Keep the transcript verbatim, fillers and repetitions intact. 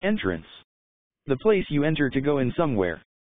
Entrance. The place you enter to go in somewhere.